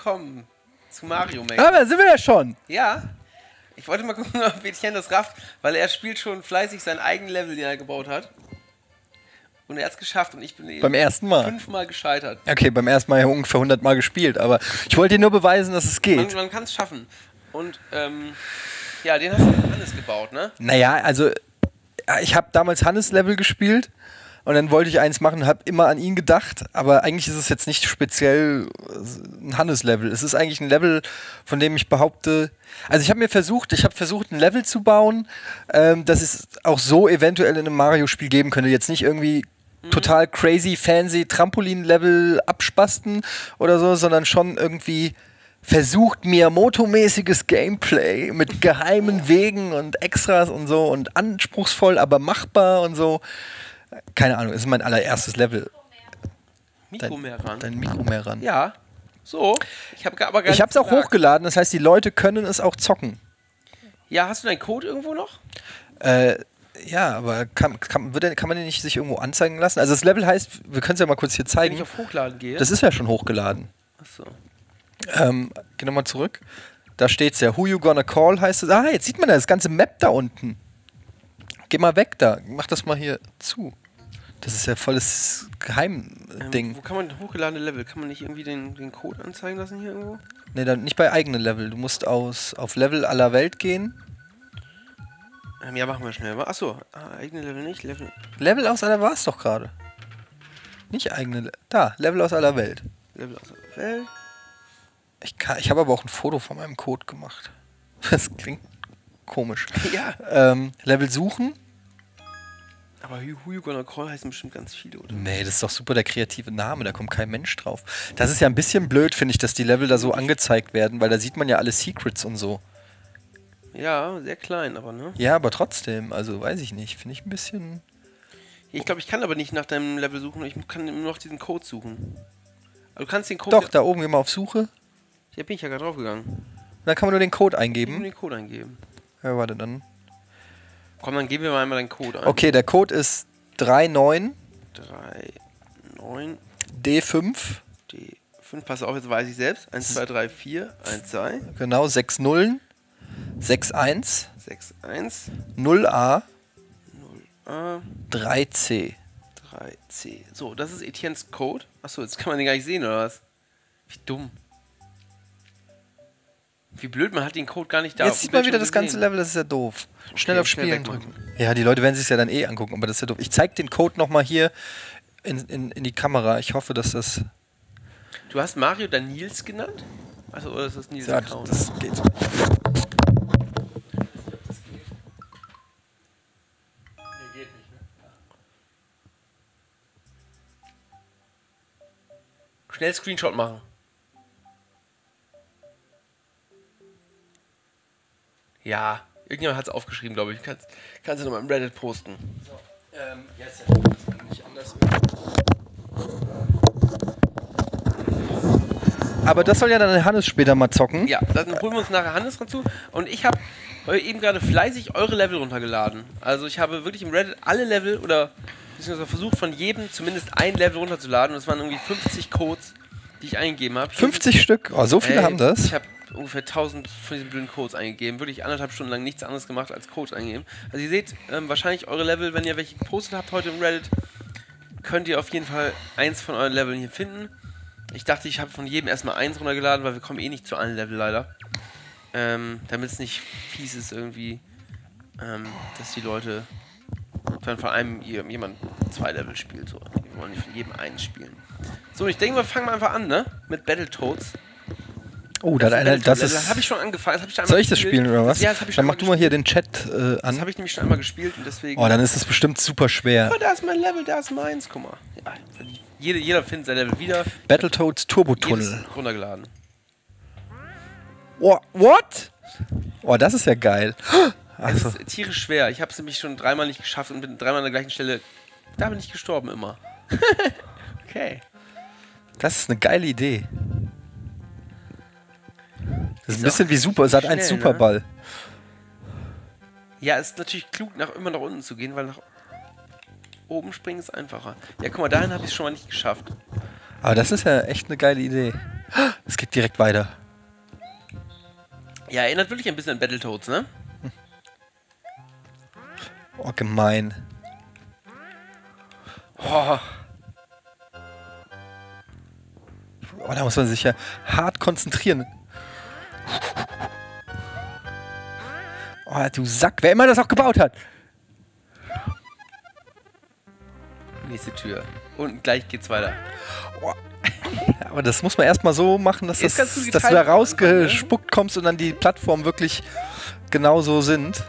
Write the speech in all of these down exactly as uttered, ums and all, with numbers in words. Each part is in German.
willkommen zu Mario Maker. Aber sind wir ja schon. Ja. Ich wollte mal gucken, ob Etienne das rafft, weil er spielt schon fleißig seinen eigenen Level, den er gebaut hat. Und er hat es geschafft und ich bin eben beim ersten Mal fünfmal gescheitert. Okay, beim ersten Mal ja ungefähr hundert Mal gespielt, aber ich wollte dir nur beweisen, dass es geht. Man, man kann es schaffen. Und ähm, ja, den hast du mit Hannes gebaut, ne? Naja, also ich habe damals Hannes-Level gespielt und dann wollte ich eins machen, habe immer an ihn gedacht, aber eigentlich ist es jetzt nicht speziell ein Hannes-Level. Es ist eigentlich ein Level, von dem ich behaupte, also ich habe mir versucht, ich habe versucht, ein Level zu bauen, ähm, das es auch so eventuell in einem Mario-Spiel geben könnte. Jetzt nicht irgendwie mhm. total crazy, fancy Trampolin-Level abspasten oder so, sondern schon irgendwie versucht, Miyamoto-mäßiges Gameplay mit geheimen Wegen und Extras und so und anspruchsvoll, aber machbar und so. Keine Ahnung, das ist mein allererstes Level. Mikro dein, mehr ran. Dein Mikro mehr ran. Ja, so. Ich habe aber gar Ich habe es auch gesagt. hochgeladen, das heißt, die Leute können es auch zocken. Ja, hast du deinen Code irgendwo noch? Äh, ja, aber kann, kann, wird der, kann man den nicht sich irgendwo anzeigen lassen? Also das Level heißt, wir können es ja mal kurz hier zeigen. Wenn ich auf Hochladen gehe. Das ist ja schon hochgeladen. Achso. Ähm, geh nochmal zurück. Da steht's ja, Who You Gonna Call heißt es. Ah, jetzt sieht man ja das ganze Map da unten. Geh mal weg da. Mach das mal hier zu. Das ist ja volles Geheimding. Ähm, wo kann man hochgeladene Level? Kann man nicht irgendwie den, den Code anzeigen lassen hier irgendwo? Ne, dann nicht bei eigenen Level. Du musst aus, auf Level aller Welt gehen. Ähm, ja, machen wir schnell. Achso, ah, eigene Level nicht. Level. Level aus aller war es doch gerade. Nicht eigene. Le da, Level aus aller Welt. Level aus der Welt. Ich, ich habe aber auch ein Foto von meinem Code gemacht. Das klingt komisch. Ja. Ähm, Level suchen. Aber Who You Gonna Call heißen bestimmt ganz viele, oder? Nee, das ist doch super der kreative Name, da kommt kein Mensch drauf. Das ist ja ein bisschen blöd, finde ich, dass die Level da so angezeigt werden, weil da sieht man ja alle Secrets und so. Ja, sehr klein, aber ne? Ja, aber trotzdem, also weiß ich nicht, finde ich ein bisschen... Ich glaube, ich kann aber nicht nach deinem Level suchen, ich kann nur noch diesen Code suchen. Also du kannst den Code... Doch, da oben geh mal auf Suche. Ja, bin ich ja gerade draufgegangen. Dann kann man nur den Code Ich eingeben. muss den Code eingeben. Ja, warte, dann... Komm, dann geben wir mal einmal deinen Code ein. Okay, der Code ist drei neun drei neun D fünf. D fünf, pass auf, jetzt weiß ich selbst. eins, zwei, drei, vier, eins, zwei. Genau, sechs Nullen. sechs eins. sechs eins. null A. null A. drei C. drei C. So, das ist Etiennes Code. Achso, jetzt kann man den gar nicht sehen, oder was? Wie dumm. Wie blöd, man hat den Code gar nicht da. Jetzt sieht man wieder das ganze Level, das ist ja doof. Schnell Okay, auf schnell Spielen wegmachen. drücken. Ja, die Leute werden sich ja dann eh angucken, aber das ist ja doof. Ich zeig den Code nochmal hier in, in, in die Kamera. Ich hoffe, dass das... Du hast Mario dann Nils genannt? Also, oder ist das Nils Ja, Account? das geht so. Schnell Screenshot machen. Ja, irgendjemand hat es aufgeschrieben, glaube ich. Kannst, kannst du nochmal im Reddit posten. So, ähm, jetzt ja, das nicht anders. Aber das soll ja dann Hannes später mal zocken. Ja, dann holen wir uns nachher Hannes dazu. Und ich habe eben gerade fleißig eure Level runtergeladen. Also ich habe wirklich im Reddit alle Level oder beziehungsweise versucht von jedem zumindest ein Level runterzuladen. Und es waren irgendwie fünfzig Codes, die ich eingegeben habe. fünfzig Stück? Oh, so viele Ey, haben das? Ich habe ungefähr tausend von diesen blöden Codes eingegeben. Wirklich anderthalb Stunden lang nichts anderes gemacht als Codes eingeben. Also ihr seht ähm, wahrscheinlich eure Level, wenn ihr welche gepostet habt heute im Reddit, könnt ihr auf jeden Fall eins von euren Leveln hier finden. Ich dachte, ich habe von jedem erstmal eins runtergeladen, weil wir kommen eh nicht zu allen Level leider. Ähm, damit es nicht fies ist irgendwie, ähm, dass die Leute dann von einem jemand zwei Level spielt. So. Wir wollen nicht von jedem eins spielen. So, ich denke, wir fangen mal einfach an, ne? Mit Battletoads. Oh, das, das, das, das ist... Das habe ich schon angefangen. Das hab ich schon soll ich das spielen oder was? Ja, das habe ich schon Dann mach du mal hier den Chat äh, an. Das habe ich nämlich schon einmal gespielt und deswegen... Oh, dann ist das bestimmt super schwer. Oh, da ist mein Level, da ist meins. Guck mal. Ja, jeder, jeder findet sein Level wieder. Battletoads Turbotunnel. Runtergeladen. Oh, what? Oh, das ist ja geil. Es ist tierisch schwer. Ich habe es nämlich schon dreimal nicht geschafft und bin dreimal an der gleichen Stelle... Da bin ich gestorben immer. Okay. Das ist eine geile Idee. Das ist ein Ist bisschen auch wie Super, Sat eins schnell, Superball. Ne? Ja, es ist natürlich klug, nach, immer nach unten zu gehen, weil nach oben springen ist einfacher. Ja, guck mal, dahin habe ich es schon mal nicht geschafft. Aber das ist ja echt eine geile Idee. Es geht direkt weiter. Ja, erinnert wirklich ein bisschen an Battletoads, ne? Oh, gemein. Oh. Oh, da muss man sich ja hart konzentrieren. Oh, du Sack. Wer immer das auch gebaut hat. Nächste Tür. Und gleich geht's weiter. Oh. Aber das muss man erstmal so machen, dass, das, Ist ganz gut dass du da geteilt, rausgespuckt kommst und dann die Plattformen wirklich genau so sind.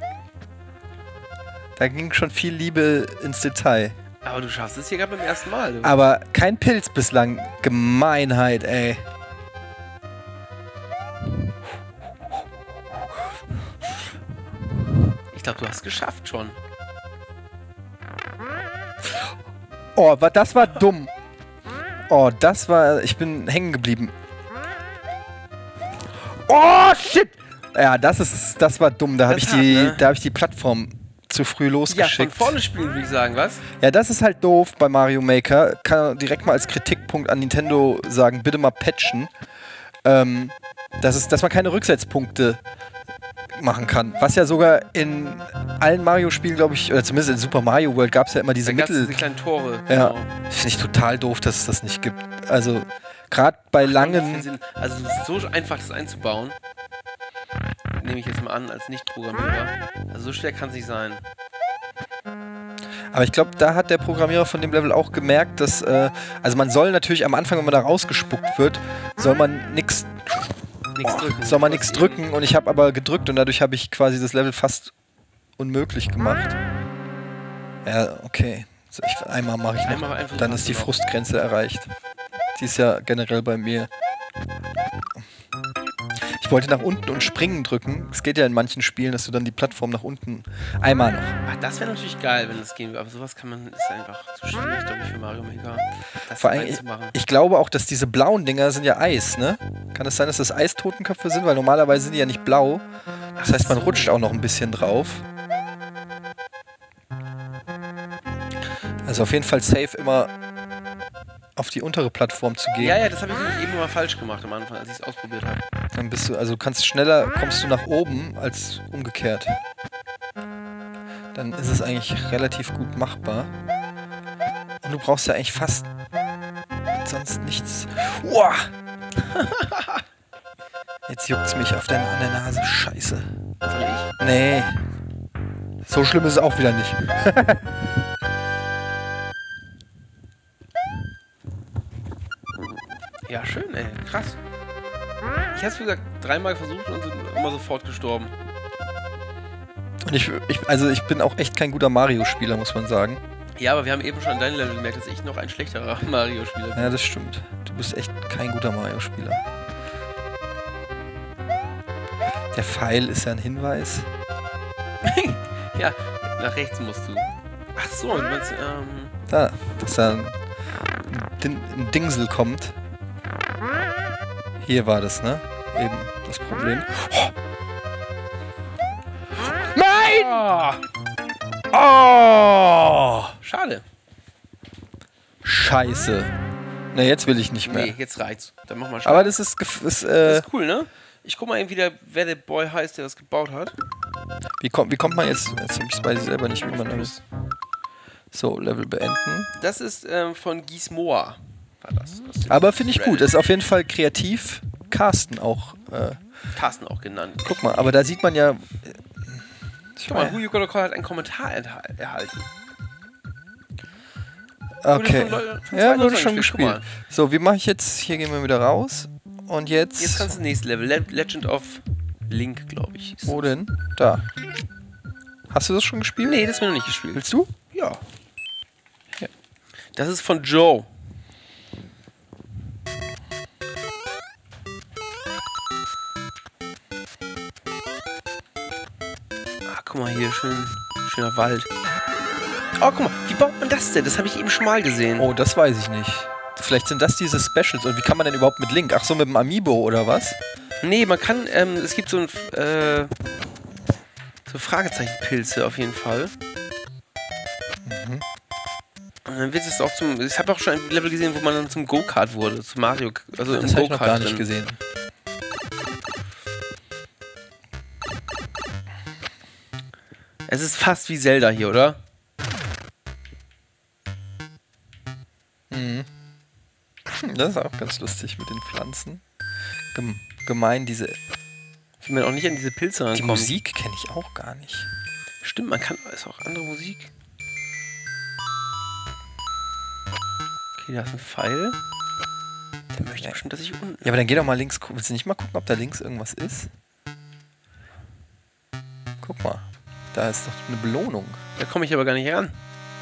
Da ging schon viel Liebe ins Detail. Aber du schaffst es hier gerade beim ersten Mal. Du. Aber kein Pilz bislang. Gemeinheit, ey. Ich glaube, du hast es geschafft schon. Oh, wa- das war dumm. Oh, das war... Ich bin hängen geblieben. Oh, shit! Ja, das ist... Das war dumm. Da habe Das ich, ist hart, die- ne? da hab ich die Plattform zu früh Ja, von losgeschickt. vorne spielen, würde ich sagen, was? Ja, das ist halt doof bei Mario Maker. Kann direkt mal als Kritikpunkt an Nintendo sagen, bitte mal patchen. Ähm, das ist, dass man keine Rücksetzpunkte machen kann. Was ja sogar in allen Mario-Spielen, glaube ich, oder zumindest in Super Mario World gab es ja immer diese Da gab es Mittel... diese kleinen Tore. Ja, Genau. finde ich total doof, dass es das nicht gibt. Also, gerade bei Viel langen... Sinn. Also, es ist so einfach, das einzubauen. Nehme ich jetzt mal an, als Nicht-Programmierer. Also, so schwer kann es nicht sein. Aber ich glaube, da hat der Programmierer von dem Level auch gemerkt, dass... Äh, also, man soll natürlich am Anfang, wenn man da rausgespuckt wird, soll man nichts... Nichts drücken. Soll man Was nichts eben- drücken und ich habe aber gedrückt und dadurch habe ich quasi das Level fast unmöglich gemacht. Ja, okay. So, ich, einmal mache ich noch, Einmal einfach dann so ist die noch. Frustgrenze erreicht. Die ist ja generell bei mir. Ich wollte nach unten und springen drücken. Es geht ja in manchen Spielen, dass du dann die Plattform nach unten... Einmal noch. Ach, das wäre natürlich geil, wenn das gehen würde. Aber sowas kann man, ist einfach zu schwierig, glaube ich, für Mario Maker. Das Vor allem, ich, reinzumachen. ich glaube auch, dass diese blauen Dinger sind ja Eis, ne? Kann es sein, dass das Eistotenköpfe sind? Weil normalerweise sind die ja nicht blau. Das heißt, man rutscht auch noch ein bisschen drauf. Also auf jeden Fall safe immer auf die untere Plattform zu gehen. Ja, ja, das habe ich nämlich eben mal falsch gemacht am Anfang, als ich es ausprobiert habe. Dann bist du, also kannst schneller, kommst du nach oben als umgekehrt. Dann ist es eigentlich relativ gut machbar. Und du brauchst ja eigentlich fast sonst nichts. Uah! Jetzt juckt's mich auf der, an der Nase. Scheiße. Soll ich? Nee. So schlimm ist es auch wieder nicht. Ja, schön, ey. Krass. Ich habe es, wie gesagt, dreimal versucht und sind immer sofort gestorben. Und ich, ich, also ich bin auch echt kein guter Mario-Spieler, muss man sagen. Ja, aber wir haben eben schon an deinem Level gemerkt, dass ich noch ein schlechterer Mario-Spieler bin. Ja, das stimmt. Du bist echt kein guter Mario-Spieler. Der Pfeil ist ja ein Hinweis. Ja, nach rechts musst du. Ach so, du meinst, ähm... Da, dass da ein, Din- ein Dingsel kommt. Hier war das, ne? Eben das Problem. Oh. Nein! Oh, Oh! schade. Scheiße. Ne, jetzt will ich nicht mehr. Nee, jetzt reicht's. Dann mach mal schade. Aber das ist, gef- ist Das äh, ist cool, ne? Ich guck mal eben wieder, wer der Boy heißt, der das gebaut hat. wie, kommt, wie kommt man jetzt? Jetzt weiß ich selber nicht, wie man das. So, Level beenden. Das ist ähm, von Gizmoa. War das. Aus dem Aber finde ich gut. Reddit. Das ist auf jeden Fall kreativ. Carsten auch. Äh, Carsten auch genannt. guck mal, aber da sieht man ja. äh, Ich Guck mal, meine, Who You Gotta Call hat einen Kommentar erha- erhalten. okay. Wurde von Leu- von zwei Ja, wurde Leuten schon gespielt. Guck gespielt. So, wie mache ich jetzt? Hier gehen wir wieder raus. Und jetzt. Jetzt kannst du das nächste Level. Le Legend of Link, glaube ich. Wo denn? Da. Hast du das schon gespielt? Nee, das haben wir noch nicht gespielt. Willst du? Ja. Das ist von Joe. Ah, guck mal hier, schön, schöner Wald. Oh, guck mal, wie baut man das denn? Das habe ich eben schon mal gesehen. Oh, das weiß ich nicht. Vielleicht sind das diese Specials. Und wie kann man denn überhaupt mit Link? Ach so, mit dem Amiibo oder was? Nee, man kann, ähm, es gibt so ein, äh, so Fragezeichenpilze auf jeden Fall. Und dann wird es auch zum. Ich habe auch schon ein Level gesehen, wo man dann zum Go-Kart wurde, zu Mario. Also Das im habe ich noch gar Go-Kart nicht drin. gesehen. Es ist fast wie Zelda hier, oder? Mhm. Das ist auch ganz lustig mit den Pflanzen. Gem gemein, diese. Wie man auch nicht an diese Pilze Die rankommt. Musik kenne ich auch gar nicht. Stimmt, man kann. Ist auch andere Musik. Okay, da ist ein Pfeil. Der möchte Ja. bestimmt, dass ich unten. Ja, aber dann geh doch mal links gucken. Willst du nicht mal gucken, ob da links irgendwas ist? Guck mal. Da ist doch eine Belohnung. Da komme ich aber gar nicht ran.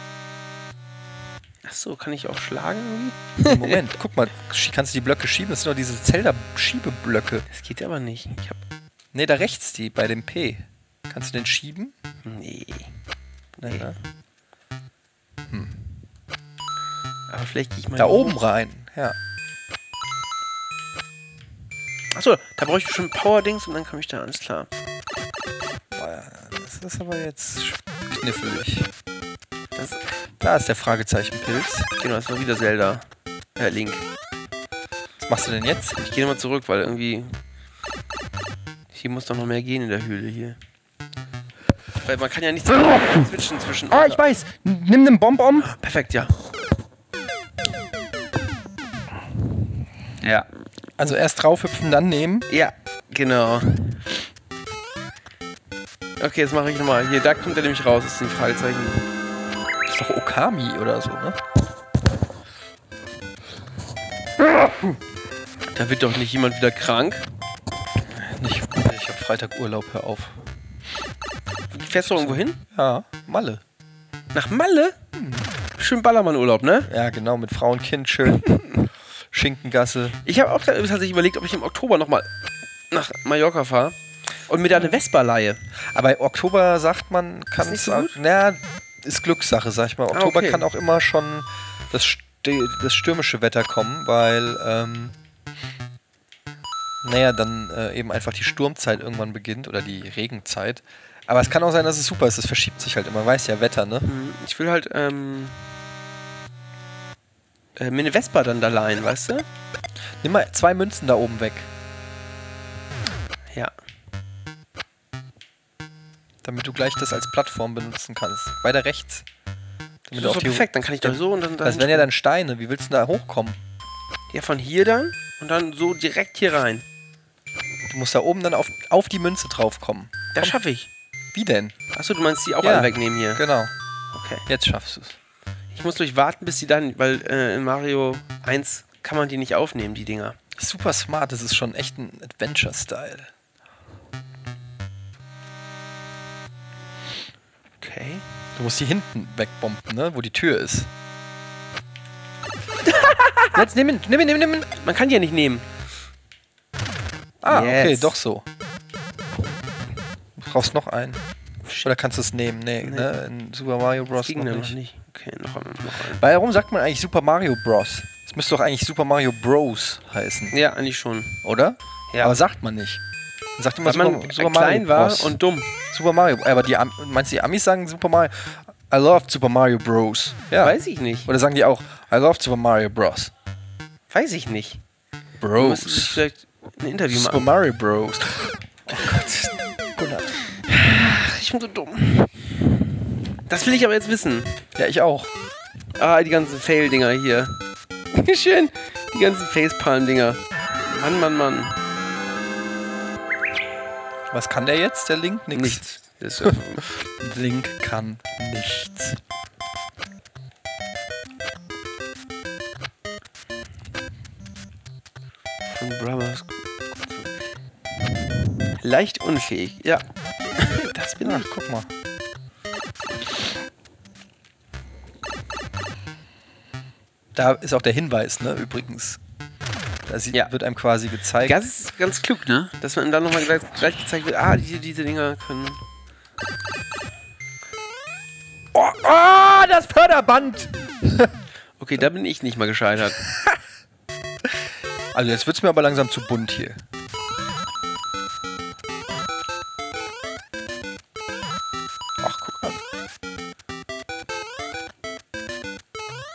Achso, kann ich auch schlagen irgendwie? Moment, guck mal. schie- Kannst du die Blöcke schieben? Das sind doch diese Zelda-Schiebeblöcke. Das geht aber nicht. Ich hab. Ne, da rechts die, bei dem P. Kannst du den schieben? Nee. Nee, ne? Aber vielleicht gehe ich mal. Da hier oben hoch. rein. Ja. Achso, da brauche ich schon Power-Dings und dann komme ich da, alles klar. Boah, das ist aber jetzt knifflig. Das, Da ist der Fragezeichenpilz. genau, das war wieder Zelda. Äh, Link. Was machst du denn jetzt? Ich gehe nochmal zurück, weil irgendwie. Hier muss doch noch mehr gehen in der Höhle hier. Weil man kann ja nicht switchen zwischen. Ah, ich weiß. Nimm den Bonbon. Perfekt, ja. Ja. Also erst draufhüpfen, dann nehmen. Ja, genau. Okay, jetzt mache ich nochmal. Hier, da kommt er nämlich raus, ist ein Fragezeichen. Das ist doch Okami oder so, ne? Da wird doch nicht jemand wieder krank. Nicht, ich hab Freitag Urlaub, hör auf. Fährst du irgendwo hin? Ja, Malle. Nach Malle? Schön Ballermann-Urlaub, ne? Ja, genau, mit Frau und Kind schön. Schinkengasse. Ich habe auch tatsächlich überlegt, ob ich im Oktober nochmal nach Mallorca fahre und mir da eine Vespa leihe. Aber Oktober sagt man, kann nicht so auch- gut? Naja, ist Glückssache, sag ich mal. Oktober okay. kann auch immer schon das, st- das stürmische Wetter kommen, weil, ähm, naja, dann äh, eben einfach die Sturmzeit irgendwann beginnt oder die Regenzeit. Aber es kann auch sein, dass es super ist. Es verschiebt sich halt immer. Weiß ja, Wetter, ne? Hm, Ich will halt ähm, äh, mir eine Vespa dann da leihen, weißt du? Nimm mal zwei Münzen da oben weg, Ja. damit du gleich das als Plattform benutzen kannst. Weiter rechts. Das Damit ist du auf doch die perfekt, dann kann ich doch so und dann... Das wären ja dann Steine. Wie willst du da hochkommen? Ja, von hier dann und dann so direkt hier rein. Du musst da oben dann auf, auf die Münze draufkommen. Das schaffe ich. Wie denn? Achso, du meinst die auch Ja. alle wegnehmen hier? Genau. Okay. Jetzt schaffst du es. Ich muss durch warten, bis die dann, weil äh, in Mario eins kann man die nicht aufnehmen, die Dinger. Super smart. Das ist schon echt ein Adventure-Style. Okay. Du musst die hinten wegbomben, ne? Wo die Tür ist. Jetzt nimm ihn, nimm ihn, nimm ihn, nimm ihn. Man kann die ja nicht nehmen. Ah, okay, Yes. doch so. Du brauchst noch einen. Oder kannst du es nehmen? Nee, Nee. ne? In Super Mario Bros. Das ging noch dann nicht. noch nicht. Okay, noch einmal. Noch ein. Warum sagt man eigentlich Super Mario Bros? Es müsste doch eigentlich Super Mario Bros heißen, Ja, eigentlich schon. oder? Ja. Aber sagt man nicht. Man sagt immer Weil Super, man Super klein Mario war Bros. und dumm. Super Mario. Aber die Am meinst du, die Amis sagen Super Mario? I love Super Mario Bros. Ja. Weiß ich nicht. Oder sagen die auch I love Super Mario Bros. Weiß ich nicht. Du Bros. müsstest sich vielleicht ein Interview Super machen. Mario Bros. Oh Gott. Gunnar. Ach, ich bin so dumm. Das will ich aber jetzt wissen. Ja, ich auch. Ah, die ganzen Fail-Dinger hier. Schön. Die ganzen Facepalm-Dinger. Mann, Mann, Mann. Was kann der jetzt, der Link? Nix. Nichts. Das ist ja Link kann nichts. von Brothers. Leicht unfähig. Ja. Das bin Ach, ich. guck mal. Da ist auch der Hinweis, ne, übrigens. Da sieht, Ja. wird einem quasi gezeigt. Das ist ganz klug, ne? Dass man dann nochmal gleich, gleich gezeigt wird, ah, diese, diese Dinger können. Oh, oh, das Förderband! Okay, da bin ich nicht mal gescheitert. Also jetzt wird's mir aber langsam zu bunt hier. Ach, guck an.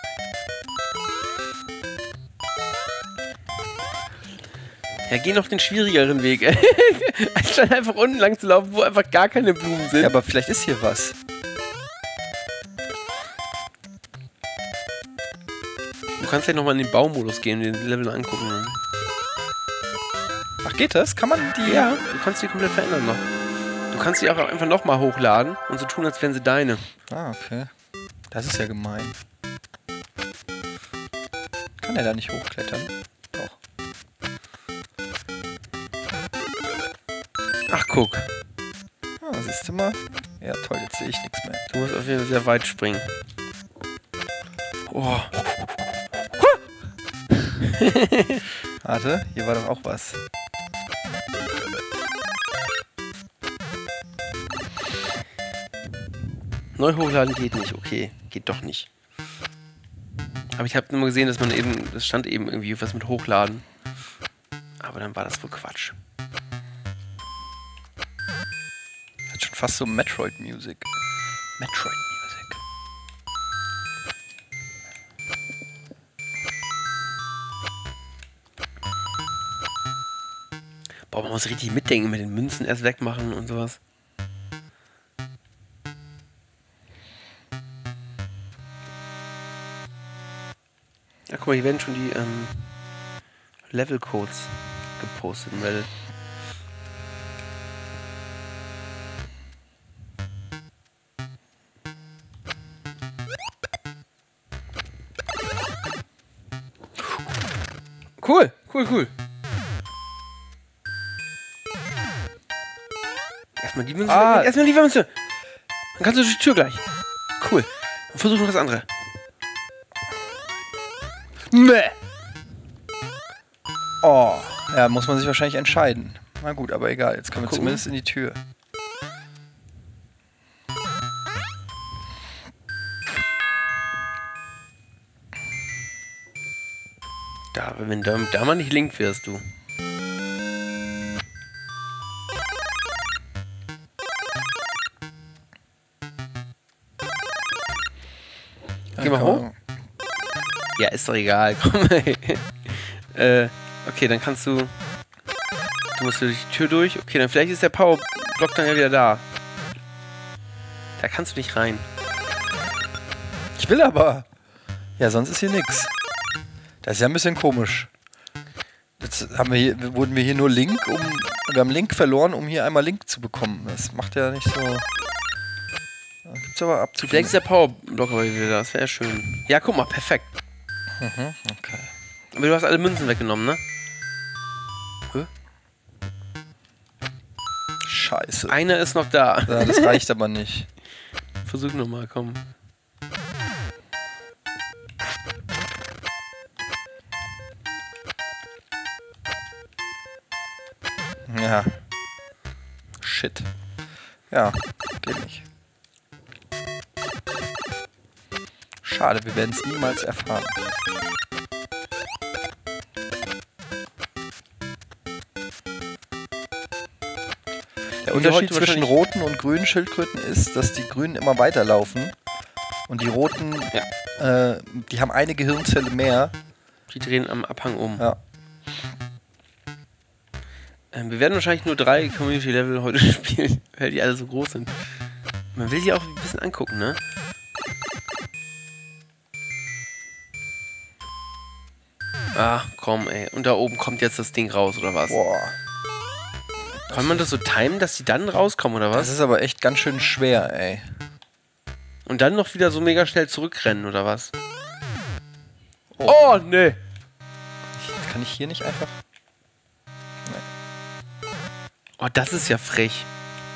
Ja, geh noch den schwierigeren Weg. Anstatt einfach unten lang zu laufen, wo einfach gar keine Blumen sind. Ja, aber vielleicht ist hier was. Du kannst ja nochmal in den Baumodus gehen und den Level angucken. Ach, geht das? Kann man die... Ja, du kannst die komplett verändern noch. Du kannst die auch einfach nochmal hochladen und so tun, als wären sie deine. Ah, okay. Das ist ja gemein. Kann er da nicht hochklettern? Doch. Ach, guck. Ah, siehst du mal? Ja, toll, jetzt sehe ich nichts mehr. Du musst auf jeden Fall sehr weit springen. Oh. Warte, hier war doch auch was. Neu hochladen geht nicht, okay. Geht doch nicht. Aber ich habe nur gesehen, dass man eben, das stand eben irgendwie was mit Hochladen. Aber dann war das wohl Quatsch. Hat schon fast so Metroid-Music. Metroid-Music. Boah, man muss richtig mitdenken, mit den Münzen erst wegmachen und sowas. Ja, guck mal, hier werden schon die ähm, Level-Codes gepostet in Reddit. Cool, cool, cool. Erstmal die Münze. Ah. Erstmal die Münze. Dann kannst du durch die Tür gleich. Cool. Und versuch noch das andere. Nee. Oh, ja, muss man sich wahrscheinlich entscheiden. Na gut, aber egal, jetzt können wir Gucken. zumindest in die Tür. Da, wenn da, da mal nicht link wirst, du. Geh mal hoch. Ja, ist doch egal. Komm, ey. äh, okay, dann kannst du... Du musst durch die Tür durch. Okay, dann vielleicht ist der Powerblock dann ja wieder da. Da kannst du nicht rein. Ich will aber. Ja, sonst ist hier nix. Das ist ja ein bisschen komisch. Jetzt haben wir hier, wurden wir hier nur Link, um. Wir haben Link verloren, um hier einmal Link zu bekommen. Das macht ja nicht so. Da gibt's aber Abzug. Vielleicht ist der Powerblock aber wieder da. Das wäre ja schön. Ja, guck mal, perfekt. Mhm, okay. Aber du hast alle Münzen weggenommen, ne? Hä? Scheiße. Einer ist noch da. Ja, das reicht aber nicht. Versuch nochmal, komm. Ja. Shit. Ja, geht nicht. Schade, wir werden es niemals erfahren. Der Unterschied zwischen roten und grünen Schildkröten ist, dass die grünen immer weiterlaufen und die roten, ja. äh, die haben eine Gehirnzelle mehr. Die drehen am Abhang um. Ja. Ähm, wir werden wahrscheinlich nur drei Community-Level heute spielen, weil die alle so groß sind. Man will die auch ein bisschen angucken, ne? Ah, komm, ey. Und da oben kommt jetzt das Ding raus, oder was? Boah. Kann man das so timen, dass die dann rauskommen, oder was? Das ist aber echt ganz schön schwer, ey. Und dann noch wieder so mega schnell zurückrennen, oder was? Oh, oh nee. Ich, kann ich hier nicht einfach... Nee. Oh, das ist ja frech.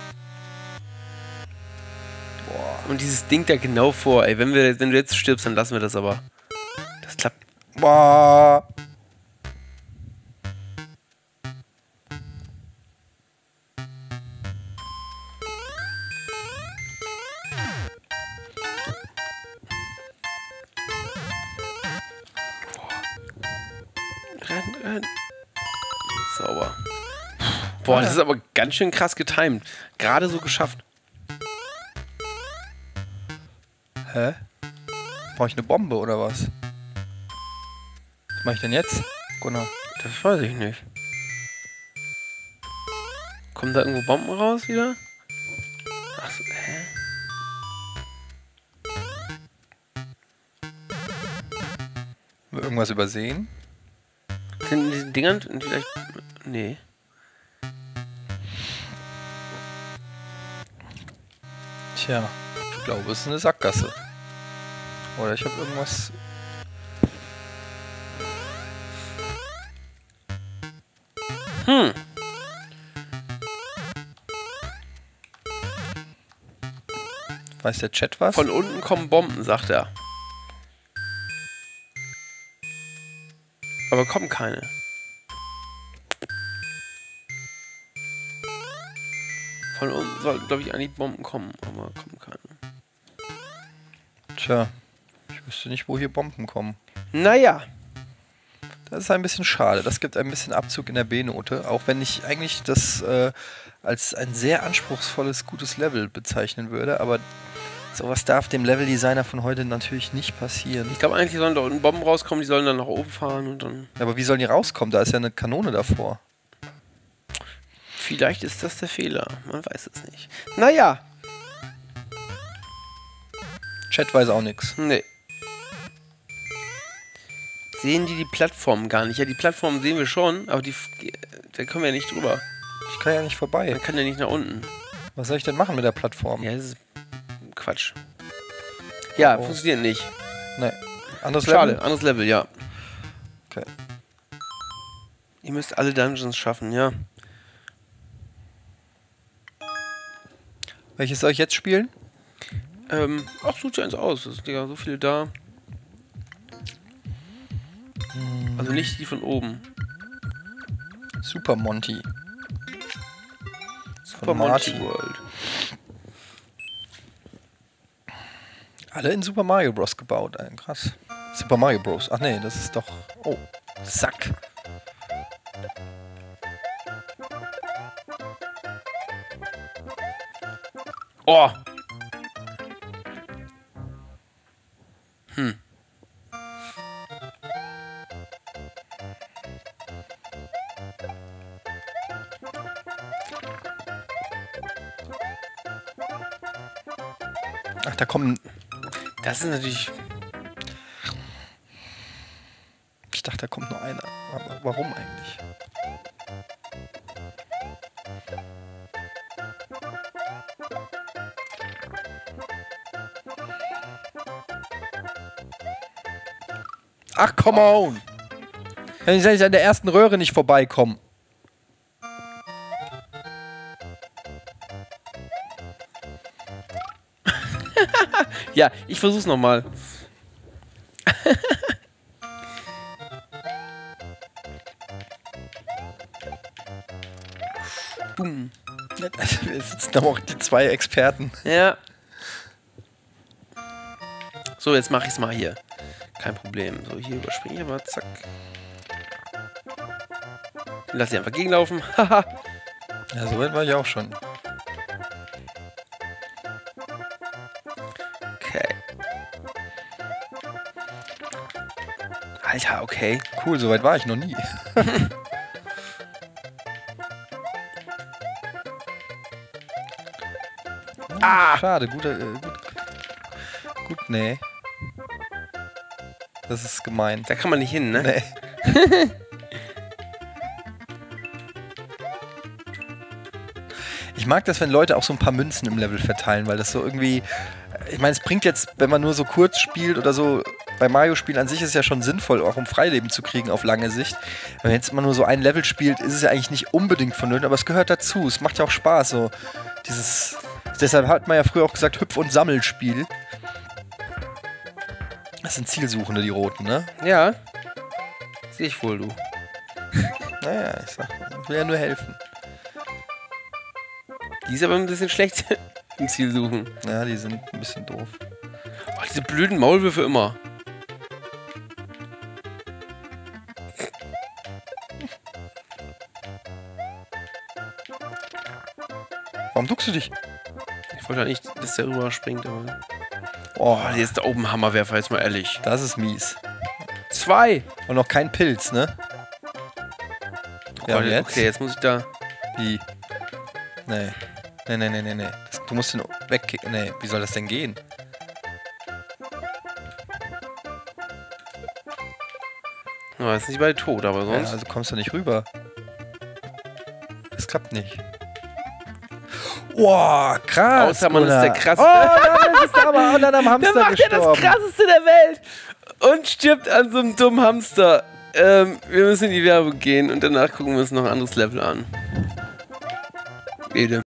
Boah. Und dieses Ding da genau vor, ey. Wenn, wir, wenn du jetzt stirbst, dann lassen wir das aber. Das klappt. Boah. Renn, renn. Sauber. Boah, das ist aber ganz schön krass getimed. Gerade so geschafft. Hä? Brauche ich eine Bombe oder was? Was mache ich denn jetzt? Gunnar. Das weiß ich nicht. Kommen da irgendwo Bomben raus wieder? Achso, hä? Haben wir irgendwas übersehen? Sind in diesen Dingern vielleicht... Nee. Tja, ich glaube, es ist eine Sackgasse. Oder ich habe irgendwas... Hm. Weiß der Chat was? Von unten kommen Bomben, sagt er. Aber kommen keine. Von unten sollten, glaube ich, eigentlich Bomben kommen, aber kommen keine. Tja, ich wüsste nicht, wo hier Bomben kommen. Naja. Das ist ein bisschen schade. Das gibt ein bisschen Abzug in der B-Note, auch wenn ich eigentlich das äh, als ein sehr anspruchsvolles, gutes Level bezeichnen würde, aber sowas darf dem Leveldesigner von heute natürlich nicht passieren. Ich glaube eigentlich sollen da unten Bomben rauskommen, die sollen dann nach oben fahren und dann... Ja, aber wie sollen die rauskommen? Da ist ja eine Kanone davor. Vielleicht ist das der Fehler. Man weiß es nicht. Naja. Chat weiß auch nichts. Nee. Sehen die die Plattformen gar nicht? Ja, die Plattformen sehen wir schon, aber die, da kommen wir ja nicht drüber. Ich kann ja nicht vorbei. Man kann ja nicht nach unten. Was soll ich denn machen mit der Plattform? Ja, das ist Quatsch. Ja, oh. funktioniert nicht. Nee. Anderes Schade, Level? anderes Level, ja. Okay. Ihr müsst alle Dungeons schaffen, ja. Welches soll ich jetzt spielen? Ähm, ach, such dir eins aus. Es sind ja so viele da. Also nicht die von oben. Super Monty. Super Monty World. Alle in Super Mario Bros. Gebaut. Ein, krass. Super Mario Bros. Ach nee, das ist doch... Oh, Sack. Oh! Hm. Ach, da kommen... Das ist natürlich... Ich dachte, da kommt nur einer. Aber warum eigentlich? Ach, come on! Wenn ich an der ersten Röhre nicht vorbeikommen. Ja, ich versuch's nochmal. Boom. Es sitzen aber auch die zwei Experten. Ja. So, jetzt mach ich's mal hier. Kein Problem. So, hier überspringe ich aber, zack. Lass sie einfach gegenlaufen. Haha. Ja, so weit war ich auch schon. Okay. Alter, okay. Cool, so weit war ich noch nie. Ah! Schade, guter, äh, gut, gut, nee. Das ist gemein. Da kann man nicht hin, ne? Nee. Ich mag das, wenn Leute auch so ein paar Münzen im Level verteilen, weil das so irgendwie... Ich meine, es bringt jetzt, wenn man nur so kurz spielt oder so, bei Mario-Spielen an sich ist es ja schon sinnvoll, auch um Freileben zu kriegen auf lange Sicht. Wenn man jetzt mal nur so ein Level spielt, ist es ja eigentlich nicht unbedingt vonnöten, aber es gehört dazu. Es macht ja auch Spaß, so dieses... Deshalb hat man ja früher auch gesagt, Hüpf- und Sammelspiel. Das sind Zielsuchende, die Roten, ne? Ja. Sehe ich wohl, du. Naja, ich sag, ich will ja nur helfen. Die ist aber ein bisschen schlecht im Ziel suchen. Ja, die sind ein bisschen doof. Oh, diese blöden Maulwürfe immer. Warum duckst du dich? Ich wollte ja nicht, dass der rüber springt, aber... Oh, Oh, hier ist der oben Hammerwerfer, jetzt mal ehrlich. das ist mies. Zwei! Und noch kein Pilz, ne? Oh Ja, Gott, und jetzt? okay, jetzt muss ich da... Wie? Nee. Nee, nee, nee, nee, nee. Das, du musst den wegkicken. Nee, wie soll das denn gehen? Oh, jetzt sind die beide tot, aber sonst. Ja, also kommst du nicht rüber. Das klappt nicht. Boah, krass. Außer man ist der krasseste. Oh, dann ist es aber und dann am Hamster der macht gestorben. ja das krasseste der Welt und stirbt an so einem dummen Hamster. Ähm, wir müssen in die Werbung gehen und danach gucken wir uns noch ein anderes Level an. Ede.